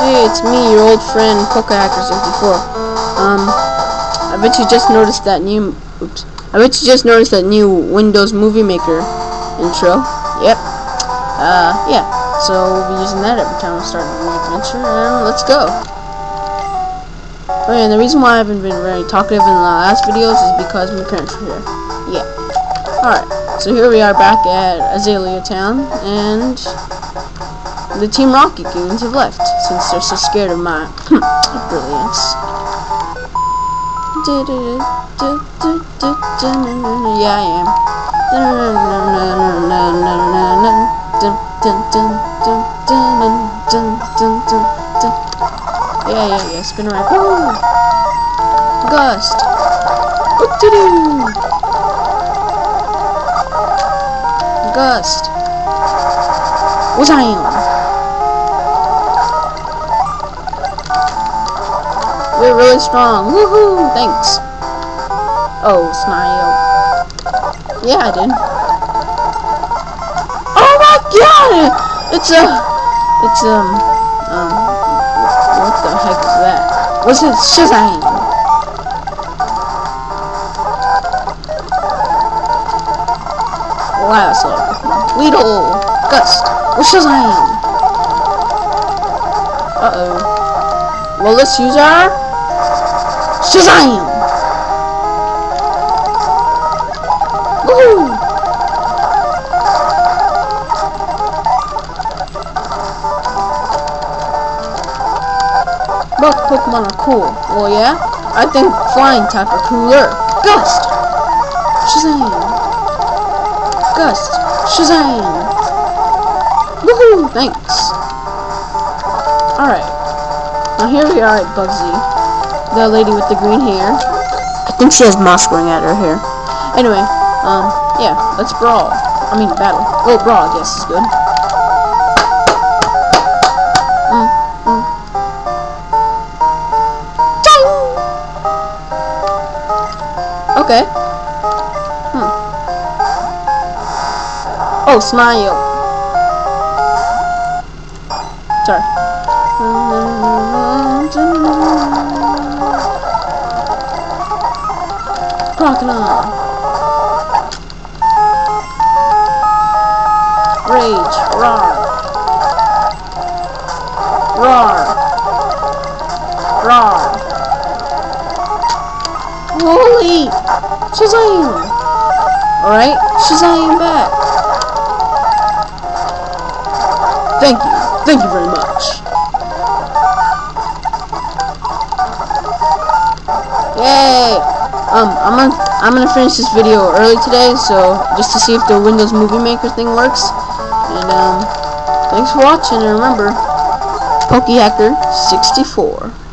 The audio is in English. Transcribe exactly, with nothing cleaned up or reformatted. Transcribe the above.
Hey, it's me, your old friend, PokeHacker sixty-four. Um, I bet you just noticed that new, oops, I bet you just noticed that new Windows Movie Maker intro. Yep. Uh, yeah. So we'll be using that every time we start a new adventure, and let's go. Oh yeah, and the reason why I haven't been very talkative in the last videos is because my parents were here. Yeah. Alright, so here we are back at Azalea Town, and the Team Rocket goons have left, since they're so scared of my brilliance. Yeah, I am. Yeah, yeah, yeah, spin around. Woo! Gust! Oop-de-doo! Gust! What's I on? We're really strong. Woohoo! Thanks. Oh, Smile. Yeah, I did. Oh my god! It's a... It's, um... Um... What the heck is that? What's it? Shazam! Lazlo. Weedle! Gust! What's Shazam? Uh-oh. Well, let's use our... Shazam! Woohoo! Both Pokemon are cool. Well, yeah? I think flying type are cooler. Gust! Shazam! Gust! Shazam! Woohoo! Thanks! Alright. Now here we are at Bugsy. The lady with the green hair. I think she has moss growing out of her hair. Anyway, um, yeah, let's brawl. I mean, battle. Oh, brawl, I guess is good. Mm, mm. Okay. Hmm. Oh, Smile. Sorry. Crocodile. Rage. Roar. Roar. Roar. Holy! Shazam! Alright, Shazam back! Thank you. Thank you very much. Yay! Um, I'm gonna, I'm gonna finish this video early today, so, just to see if the Windows Movie Maker thing works. And, um, thanks for watching, and remember, PokeHacker sixty-four.